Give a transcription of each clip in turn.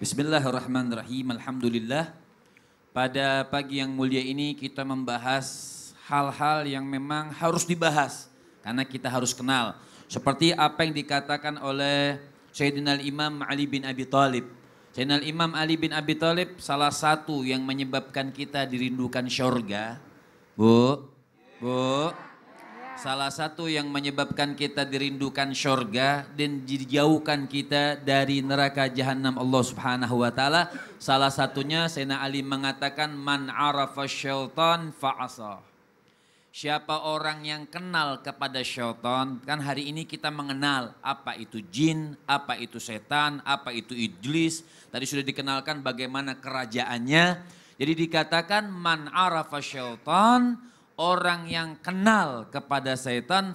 Bismillahirrahmanirrahim. Alhamdulillah. Pada pagi yang mulia ini kita membahas hal-hal yang memang harus dibahas. Karena kita harus kenal. Seperti apa yang dikatakan oleh Sayyidina Imam Ali bin Abi Thalib. Sayyidina Imam Ali bin Abi Thalib salah satu yang menyebabkan kita dirindukan syurga. Bu. Salah satu yang menyebabkan kita dirindukan syurga dan dijauhkan kita dari neraka jahanam Allah Subhanahu wa taala. Salah satunya Sayyidina Ali mengatakan man arafa syaitan fa'asa. Siapa orang yang kenal kepada syaitan, kan hari ini kita mengenal apa itu jin, apa itu setan, apa itu iblis. Tadi sudah dikenalkan bagaimana kerajaannya. Jadi dikatakan man arafa syaitan, orang yang kenal kepada setan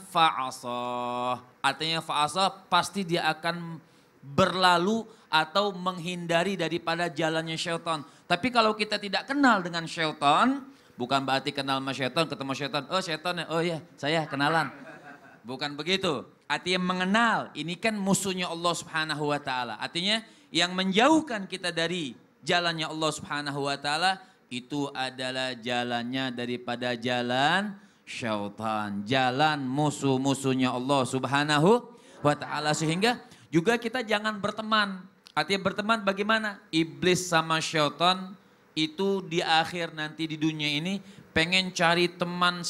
fa'asah. Artinya fa'asah pasti dia akan berlalu atau menghindari daripada jalannya syaitan. Tapi kalau kita tidak kenal dengan syaitan, bukan berarti kenal sama syaitan, ketemu syaitan, oh syaitan ya, oh ya saya kenalan. Bukan begitu. Artinya mengenal, ini kan musuhnya Allah Subhanahu wa taala. Artinya yang menjauhkan kita dari jalannya Allah Subhanahu wa taala itu adalah jalannya daripada jalan syaitan. Jalan musuh-musuhnya Allah Subhanahu wa ta'ala. Sehingga juga kita jangan berteman. Artinya berteman bagaimana? Iblis sama syaitan itu di akhir nanti di dunia ini pengen cari teman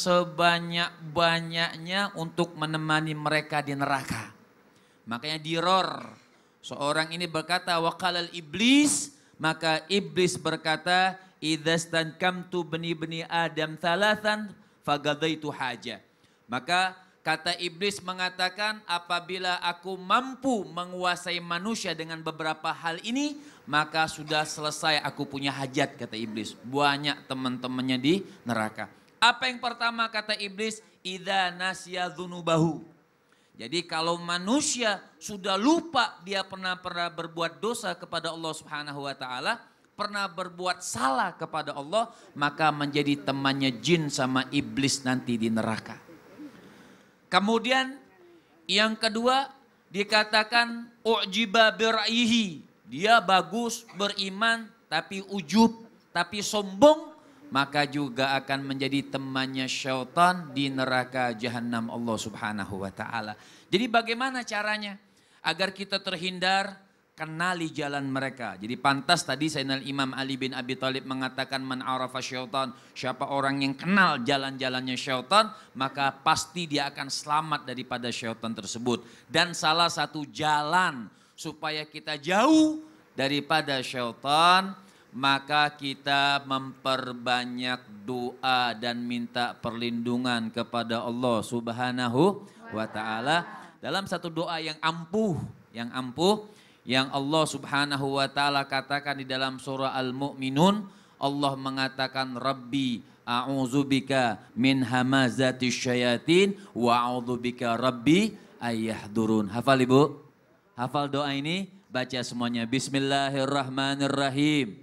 sebanyak-banyaknya untuk menemani mereka di neraka. Makanya diror. Seorang ini berkata, waqalal iblis, maka iblis berkata, idza stankamtu bani Adam thalathan fagadaitu haja. Maka kata iblis mengatakan apabila aku mampu menguasai manusia dengan beberapa hal ini, maka sudah selesai aku punya hajat, kata iblis. Banyak teman-temannya di neraka. Apa yang pertama kata iblis? Idza nasya dzunubahu. Jadi kalau manusia sudah lupa dia pernah berbuat dosa kepada Allah Subhanahu wa taala, pernah berbuat salah kepada Allah, maka menjadi temannya jin sama iblis nanti di neraka. Kemudian yang kedua dikatakan u'jiba biraihi. Dia bagus, beriman, tapi ujub, tapi sombong, maka juga akan menjadi temannya syaitan di neraka jahanam Allah Subhanahu wa taala. Jadi bagaimana caranya agar kita terhindar? Kenali jalan mereka. Jadi pantas tadi Sayyidina Imam Ali bin Abi Thalib mengatakan man arafa syaitan. Siapa orang yang kenal jalan-jalannya syaitan, maka pasti dia akan selamat daripada syaitan tersebut. Dan salah satu jalan supaya kita jauh daripada syaitan, maka kita memperbanyak doa dan minta perlindungan kepada Allah Subhanahu wa taala. Dalam satu doa yang ampuh, yang Allah Subhanahu wa taala katakan di dalam surah Al-Mu'minun, Allah mengatakan Rabbi a'udzubika min hamazatis syayatin wa a'udzubika rabbi ayyahdurun. Hafal Ibu? Hafal doa ini? Baca semuanya. Bismillahirrahmanirrahim.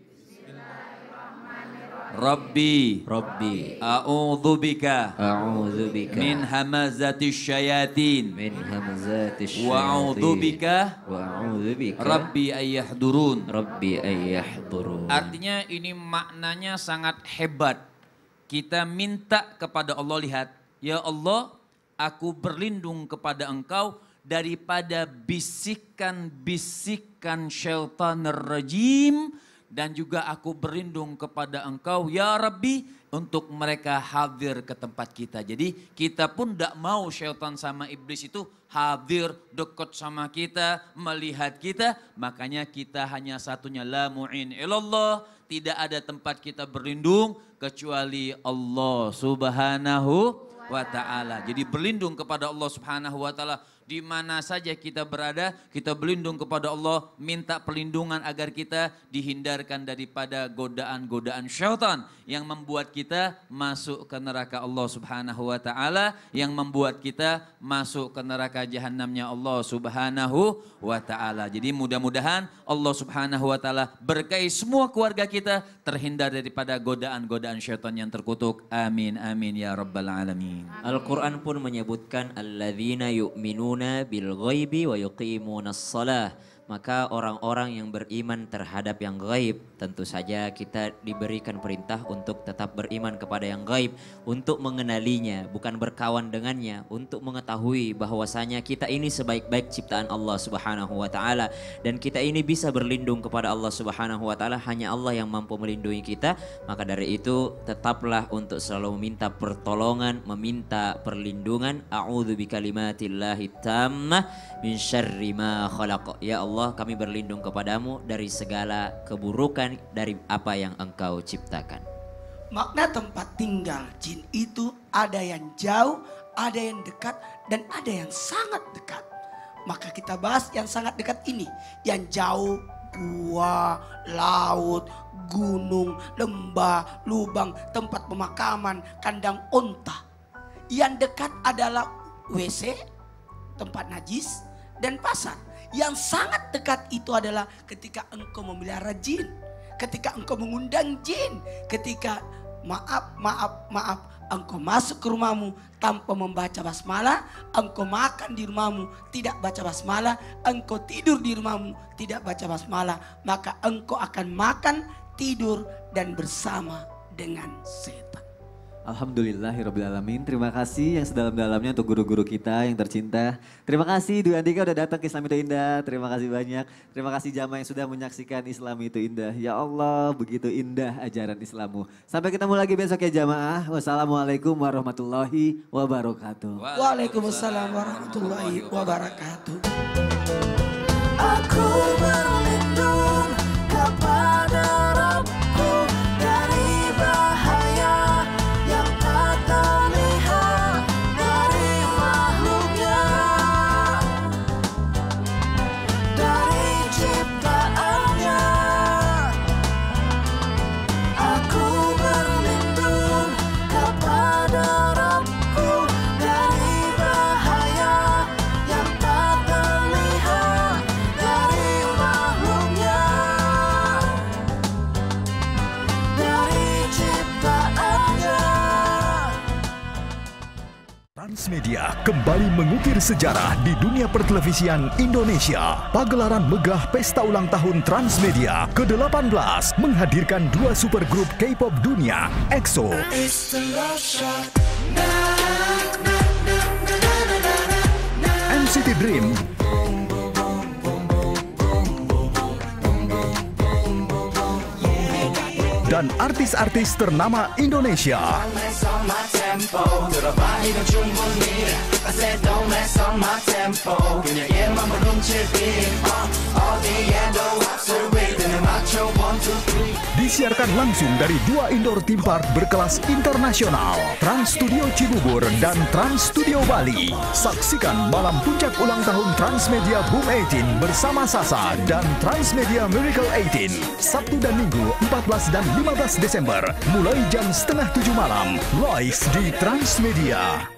Rabbi a'udzubika min hamazatis syayatin wa a'udzubika rabbi ayyahdurun. Artinya ini maknanya sangat hebat. Kita minta kepada Allah, lihat, ya Allah, aku berlindung kepada Engkau daripada bisikan-bisikan syaitanir rajim. Dan juga aku berlindung kepada Engkau ya Rabbi untuk mereka hadir ke tempat kita. Jadi kita pun tidak mau syaitan sama iblis itu hadir dekat sama kita, melihat kita. Makanya kita hanya satunya, la mu'in ilallah. Tidak ada tempat kita berlindung kecuali Allah Subhanahu wa ta'ala. Jadi berlindung kepada Allah Subhanahu wa ta'ala. Di mana saja kita berada, kita berlindung kepada Allah, minta perlindungan agar kita dihindarkan daripada godaan-godaan syaitan yang membuat kita masuk ke neraka Allah Subhanahu wa taala, yang membuat kita masuk ke neraka jahanamnya Allah Subhanahu wa taala. Jadi mudah-mudahan Allah Subhanahu wa taala berkahi semua keluarga kita terhindar daripada godaan-godaan syaitan yang terkutuk. Amin amin ya rabbal alamin. Al-Quran pun menyebutkan alladzina yu'minuna bil ghaibi wa yuqimunas shalah. Maka orang-orang yang beriman terhadap yang gaib, tentu saja kita diberikan perintah untuk tetap beriman kepada yang gaib, untuk mengenalinya, bukan berkawan dengannya, untuk mengetahui bahwasanya kita ini sebaik-baik ciptaan Allah Subhanahu wa taala dan kita ini bisa berlindung kepada Allah Subhanahu wa taala, hanya Allah yang mampu melindungi kita. Maka dari itu tetaplah untuk selalu meminta pertolongan, meminta perlindungan. A'udzu bikalimatillahi tammah min syarri ma khalaq. Ya Allah, kami berlindung kepadamu dari segala keburukan, dari apa yang Engkau ciptakan. Makna tempat tinggal jin itu ada yang jauh, ada yang dekat, dan ada yang sangat dekat. Maka kita bahas yang sangat dekat ini. Yang jauh, gua, laut, gunung, lembah, lubang, tempat pemakaman, kandang unta. Yang dekat adalah WC, tempat najis, dan pasar. Yang sangat dekat itu adalah ketika engkau memelihara jin, ketika engkau mengundang jin, ketika maaf engkau masuk ke rumahmu tanpa membaca basmalah, engkau makan di rumahmu tidak baca basmalah, engkau tidur di rumahmu tidak baca basmalah, maka engkau akan makan, tidur, dan bersama dengan setan. Alhamdulillahirrabbilalamin. Terima kasih yang sedalam-dalamnya untuk guru-guru kita yang tercinta. Terima kasih Dwi Andika udah datang ke Islam Itu Indah. Terima kasih banyak. Terima kasih jamaah yang sudah menyaksikan Islam Itu Indah. Ya Allah, begitu indah ajaran Islammu. Sampai ketemu lagi besok ya jamaah. Wassalamualaikum warahmatullahi wabarakatuh. Waalaikumsalam warahmatullahi wabarakatuh. Aku berlindung kepada Rabbku dari bahaya yang tak terlihat dari makhluknya, dari ciptaannya. Aku berlindung kepada Rabbku dari bahaya yang tak terlihat dari makhluknya, dari ciptaannya. Transmedia kembali mengukir sejarah di dunia pertelevisian Indonesia. Pagelaran megah Pesta Ulang Tahun Transmedia ke-18 menghadirkan dua supergrup K-pop dunia, EXO It's the love shot. NCT Dream dan artis-artis ternama Indonesia. Disiarkan langsung dari dua indoor theme park berkelas internasional, Trans Studio Cibubur dan Trans Studio Bali. Saksikan malam puncak ulang tahun Transmedia Boom 18 bersama Sasa dan Transmedia Miracle 18, Sabtu dan Minggu 14 dan 15 Desember mulai jam 6:30 malam, live di Transmedia.